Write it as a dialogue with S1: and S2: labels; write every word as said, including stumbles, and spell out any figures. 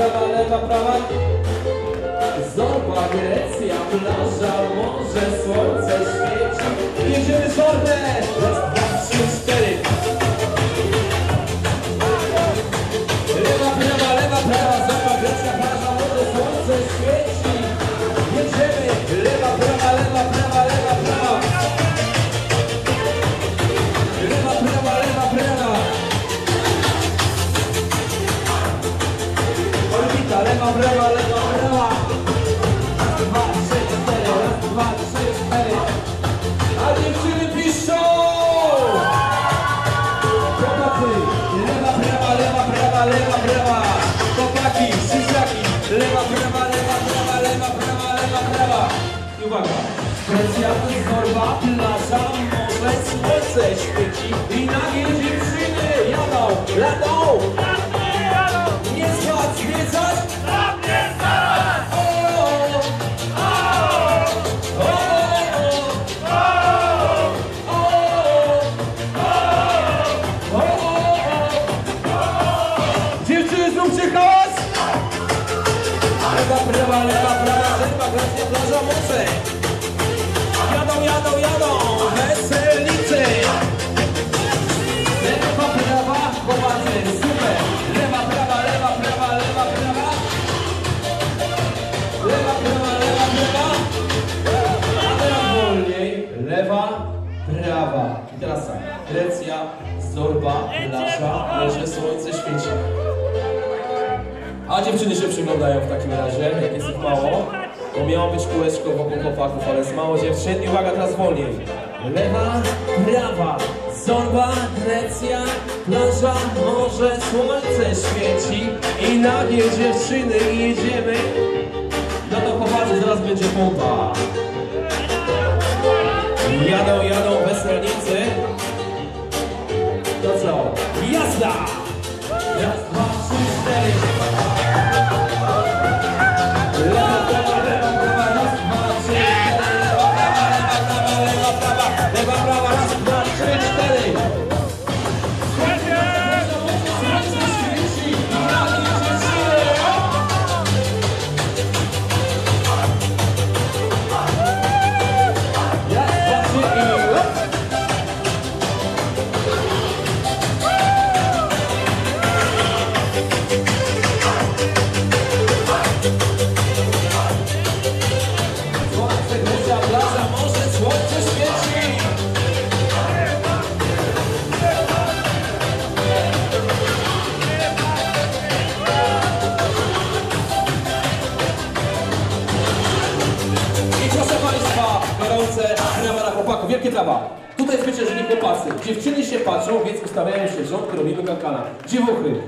S1: prawa, lewa, prawa. Zorba, Grecja, plaża, morze, słońce świeci. Jedziemy zorbę! Raz, dwa, trzy, cztery. Lewa, prawa, lewa, prawa. Zorba, Grecja, plaża, morze, słońce świeci. Jedziemy! Lewa, prawa, lewa, prawa, lewa, prawa. Lewa, prawa, lewa, prawa. Orbita, lewa, prawa, lewa, prawa. Dwa, trzy, cztery, raz, dwa, trzy, cztery. A dziewczyny piszą! Chłopacy, lewa, prawa, lewa, prawa, lewa, prawa. Chłopaki, szyszaki, lewa, prawa, lewa, prawa, lewa, prawa, lewa, prawa. I uwaga. Grecja, zorba, plaża, morze, słońce świeci. I nagie dziewczyny jadą, jadą. Nie spać, nie spać. Dziewczyny, zróbcie hałas! Lewa, prawa, lewa, prawa, lewa, Grecja, plaża, morze. Jadą, jadą, jadą, weselnicy. Lewa, prawa, chłopacy, super. Lewa, prawa, lewa, prawa, lewa, prawa. Lewa, prawa, lewa, prawa. A teraz wolniej. Lewa, prawa. I teraz tak. Grecja, zorba, plaża, morze, słońce świeci. A dziewczyny się przyglądają w takim razie, jak jest ich mało. Bo miało być kółeczko wokół chłopaków, ale jest mało dziewczyn. I uwaga, teraz wolniej. Lewa, prawa, zorba, Grecja, plaża, morze, słońce świeci. I nagie dziewczyny i jedziemy. No to chłopacy, zaraz będzie pompa. Jadą, jadą weselnicy. To co? Jazda! Raz, dwa, trzy, cztery. Lewa, prawa, lewa, prawa, raz, dwa, trzy, cztery. Lewa, prawa, lewa, prawa, lewa, prawa, lewa, prawa, raz, dwa, trzy, cztery. Słońce świeci i nagie dziewczyny. Raz, dwa, trzy i hop. Słońce, Grecja, plaża, morze, słońce świeci. I proszę Państwa, gorące brawa na chłopaków. Wielkie brawa. Tutaj zwyciężyli chłopacy. Dziewczyny się patrzą, więc ustawiają się rząd, robimy kankana. Dziewuchy.